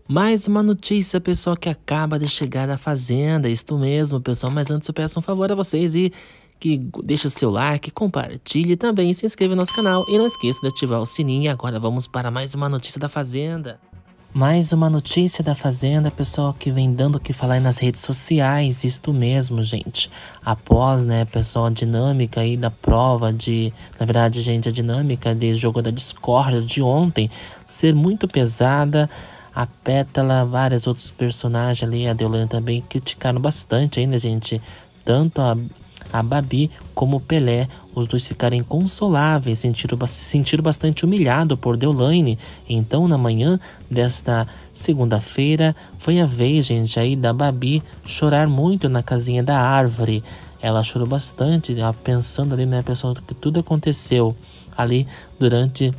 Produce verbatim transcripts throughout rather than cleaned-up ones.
Mais uma notícia, pessoal, que acaba de chegar da Fazenda. Isto mesmo, pessoal. Mas antes eu peço um favor a vocês e que deixe o seu like, compartilhe também, se inscreva no nosso canal e não esqueça de ativar o sininho. E agora vamos para mais uma notícia da Fazenda. Mais uma notícia da Fazenda, pessoal, que vem dando o que falar aí nas redes sociais. Isto mesmo, gente. Após, né, pessoal, a dinâmica aí da prova de... Na verdade, gente, a dinâmica de jogo da Discord de ontem ser muito pesada, a Pétala, vários outros personagens ali, a Deolane também criticaram bastante ainda, gente. Tanto a... A Babi como o Pelé, os dois ficaram inconsoláveis, sentiram, sentiram bastante humilhado por Deolane. Então, na manhã desta segunda-feira, foi a vez, gente, aí da Babi chorar muito na casinha da árvore. Ela chorou bastante, pensando ali, né, pessoal, que tudo aconteceu ali durante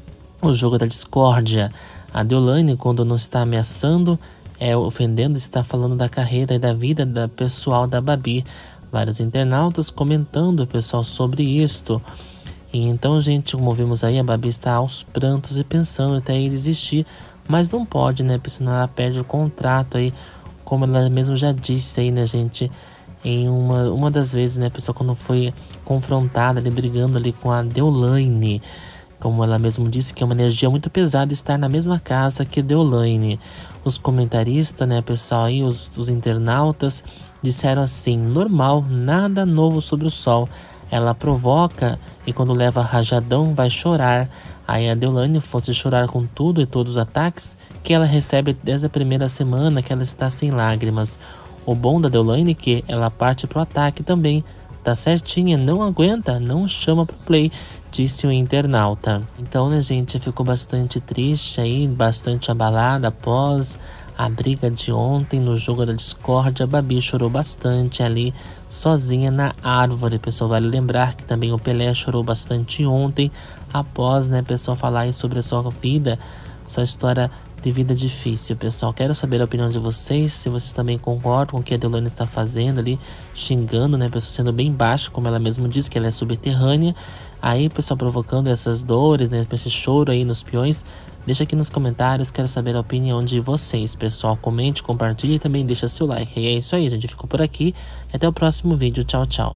o jogo da discórdia. A Deolane, quando não está ameaçando, é ofendendo, está falando da carreira e da vida da pessoal da Babi. Vários internautas comentando, pessoal, sobre isto. E então, gente, como vimos aí, a Babi está aos prantos e pensando até ele desistir, mas não pode, né? Porque senão ela perde o contrato aí, como ela mesmo já disse aí, né, gente? Em uma, uma das vezes, né, pessoal, quando foi confrontada ali, brigando ali com a Deolane. Como ela mesmo disse, que é uma energia muito pesada estar na mesma casa que Deolane. Os comentaristas, né, pessoal, aí, os, os internautas disseram assim: normal, nada novo sobre o sol. Ela provoca e quando leva rajadão vai chorar. Aí a Deolane fosse chorar com tudo e todos os ataques que ela recebe desde a primeira semana que ela está sem lágrimas. O bom da Deolane é que ela parte pro ataque também. Tá certinha, não aguenta, não chama pro play, disse o internauta. Então, né, gente, ficou bastante triste aí, bastante abalada após a briga de ontem no jogo da Discord. A Babi chorou bastante ali, sozinha na árvore. Pessoal, vale lembrar que também o Pelé chorou bastante ontem, após, né, pessoal, falar aí sobre a sua vida, sua história de vida difícil. Pessoal, quero saber a opinião de vocês, se vocês também concordam com o que a Deolane está fazendo ali, xingando, né, pessoal, sendo bem baixo, como ela mesmo disse, que ela é subterrânea. Aí, pessoal, provocando essas dores, né, esse choro aí nos peões. Deixa aqui nos comentários, quero saber a opinião de vocês, pessoal. Comente, compartilhe e também deixa seu like. E é isso aí, gente. Ficou por aqui. Até o próximo vídeo. Tchau, tchau.